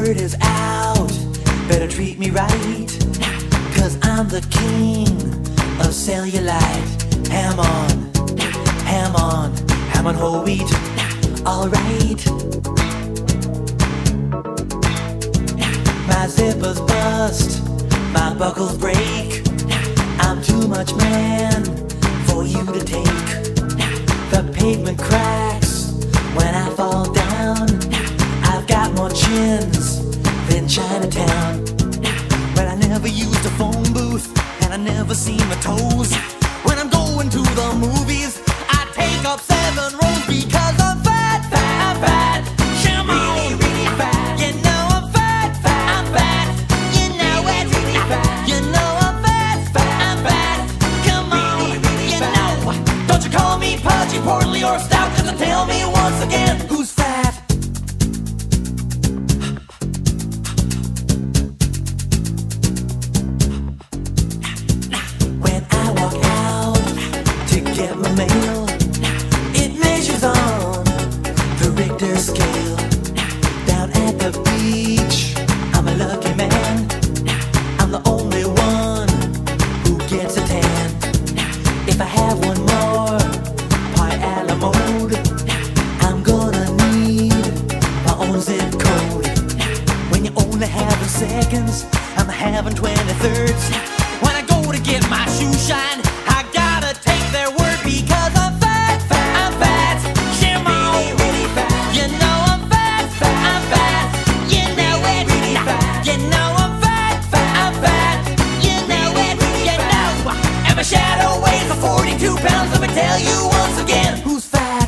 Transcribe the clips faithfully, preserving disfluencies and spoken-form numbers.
word is out, better treat me right, 'cause I'm the king of cellulite. Ham on, ham on, ham on whole wheat, alright. My zippers bust, my buckles break, I'm too much man for you to take. The pavement cracks when I fall down, I've got more chins than Chinatown. But I never used a phone booth, and I never seen my toes. When I'm going to the movies, I take up seven rows because I'm fat, fat, I'm fat. Come on, really, really fat. You know I'm fat, fat, I'm fat. You know it, really fat. You know I'm fat, fat, I'm fat. Come on, really, really you fat. Know. Don't you call me pudgy, portly, or stout, 'cause I tell me once again who's fat. When I walk out to get my mail, it measures on the Richter scale. Down at the beach, I'm a lucky man, I'm the only one who gets a tan. If I have one more pie a la mode, I'm gonna need my own zip code. When you're only having seconds, I'm having twenty-thirds. When I go to get my shoe shine, I gotta take their word because I'm fat, fat, I'm fat. Come on, really, really fat. You know I'm fat, fat, I'm fat. You know it, really fat. You know I'm fat, fat, I'm fat. You know it, you know. And my shadow weighs forty-two pounds. Let me tell you once again who's fat.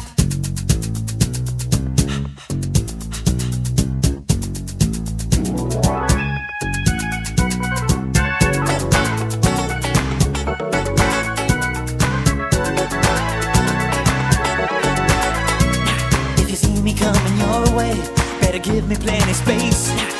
If you see me coming your way, better give me plenty space.